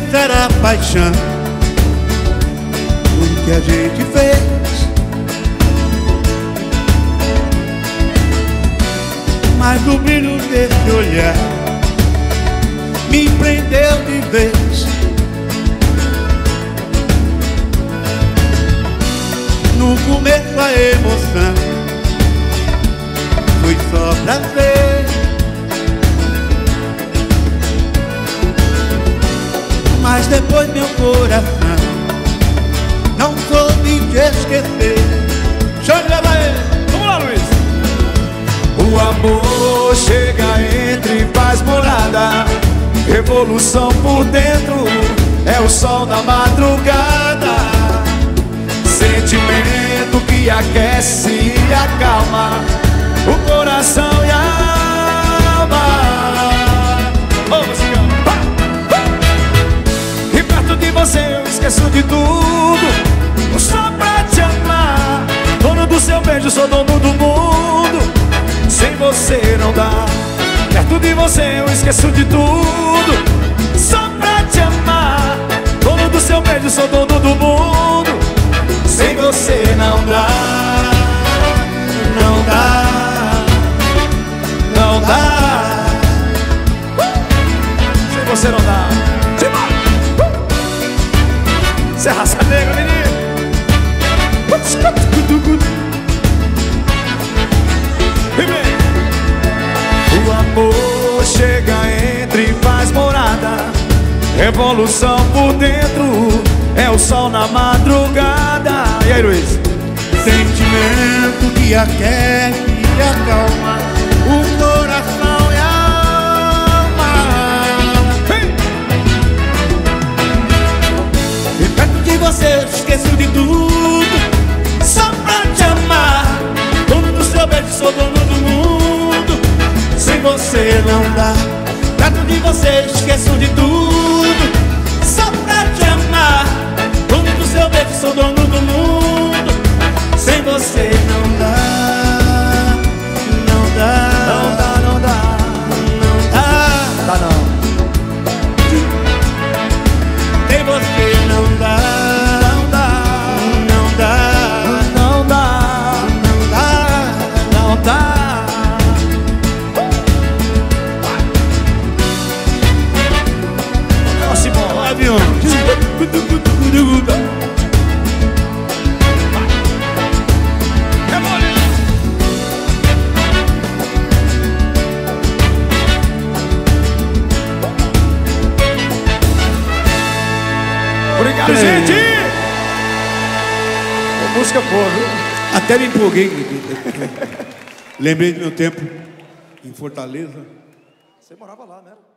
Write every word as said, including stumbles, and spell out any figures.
começo era paixão, o que a gente fez. Mas o brilho desse olhar me prendeu de vez. No começo a emoção foi só prazer, mas depois meu coração não soube te esquecer. Deixa eu levar ele. Vamos lá, Luiz. O amor chega, entra e faz morada. Revolução por dentro é o sol da madrugada. Sentimento que aquece e acalma o coração e a alma. Oh, e perto de você eu esqueço de tudo, só pra te amar. Dono do seu beijo, sou dono do mundo. Sem você não dá. Perto de você eu esqueço de tudo, só pra te amar. Dono do seu beijo, sou dono do mundo. Sem você não dá. Não dá. Não dá. Sem você não dá. Você é raça negra, menino. O amor chega, entra e faz morada. Revolução por dentro é o sol na madrugada. E aí, Luiz? Sentimento que aquece e acalma o coração e a alma. Hey! E perto de você eu esqueço de tudo, só pra te amar. Dono do seu beijo, sou dono do mundo. Sem você não dá. Perto de você eu esqueço de tudo, só pra te amar. Dono do seu beijo, sou dono do mundo. Sem você não dá. Não dá. Não dá, não dá. Não dá. Dá não. Sem você não dá. Não dá. Não dá. Não dá. Não dá. Não dá. Nossa, bom. Avião. Obrigado, gente! É música boa, viu? Até me empolguei. Lembrei do meu tempo em Fortaleza. Você morava lá, né?